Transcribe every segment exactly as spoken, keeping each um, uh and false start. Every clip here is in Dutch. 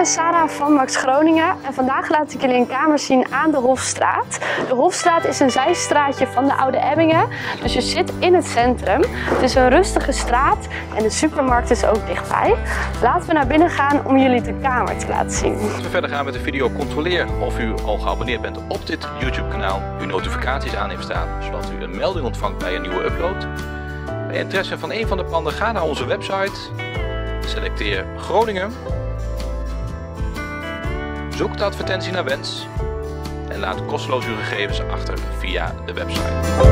Sarah van Max Groningen en vandaag laat ik jullie een kamer zien aan de Hofstraat. De Hofstraat is een zijstraatje van de Oude Ebbingen, dus je zit in het centrum. Het is een rustige straat en de supermarkt is ook dichtbij. Laten we naar binnen gaan om jullie de kamer te laten zien. Als we verder gaan met de video, controleer of u al geabonneerd bent op dit YouTube kanaal, uw notificaties aan heeft staan, zodat u een melding ontvangt bij een nieuwe upload. Bij interesse van een van de panden, ga naar onze website, selecteer Groningen, zoek de advertentie naar wens en laat kosteloos uw gegevens achter via de website.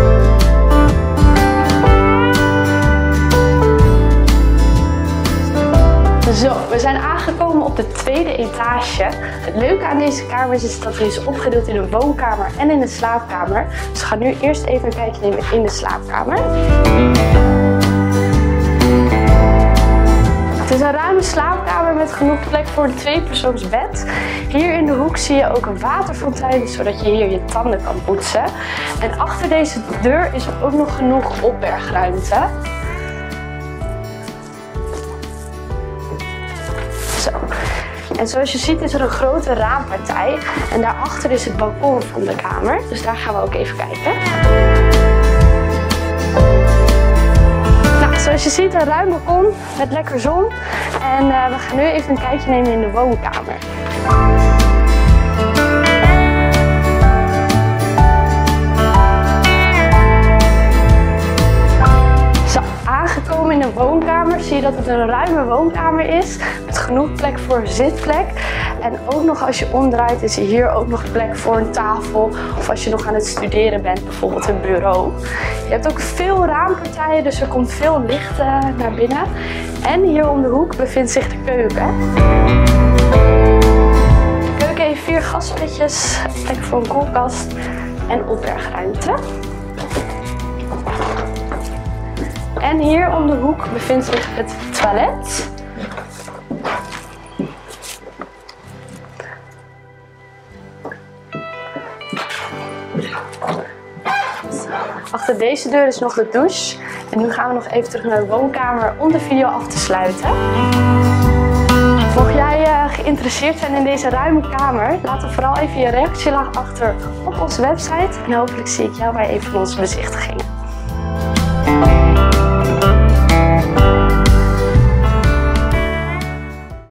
Zo, we zijn aangekomen op de tweede etage. Het leuke aan deze kamers is dat hij is opgedeeld in een woonkamer en in een slaapkamer. Dus we gaan nu eerst even een kijkje nemen in de slaapkamer. Het is een ruime slaapkamer met genoeg plek voor een tweepersoonsbed. Hier in de hoek zie je ook een waterfontein, zodat je hier je tanden kan poetsen. En achter deze deur is er ook nog genoeg opbergruimte. Zo. En zoals je ziet is er een grote raampartij en daarachter is het balkon van de kamer. Dus daar gaan we ook even kijken. Nou, zoals je ziet een ruim balkon met lekker zon. En uh, we gaan nu even een kijkje nemen in de woonkamer. Aangekomen in de woonkamer zie je dat het een ruime woonkamer is met genoeg plek voor zitplek. En ook nog als je omdraait is hier ook nog plek voor een tafel of als je nog aan het studeren bent, bijvoorbeeld een bureau. Je hebt ook veel raampartijen, dus er komt veel licht uh, naar binnen. En hier om de hoek bevindt zich de keuken. De keuken heeft vier gaspitjes, plek voor een koelkast en opbergruimte. En hier om de hoek bevindt zich het toilet. Achter deze deur is nog de douche. En nu gaan we nog even terug naar de woonkamer om de video af te sluiten. Mocht jij uh, geïnteresseerd zijn in deze ruime kamer, laat dan vooral even je reactie achter op onze website. En hopelijk zie ik jou bij een van onze bezichtigingen.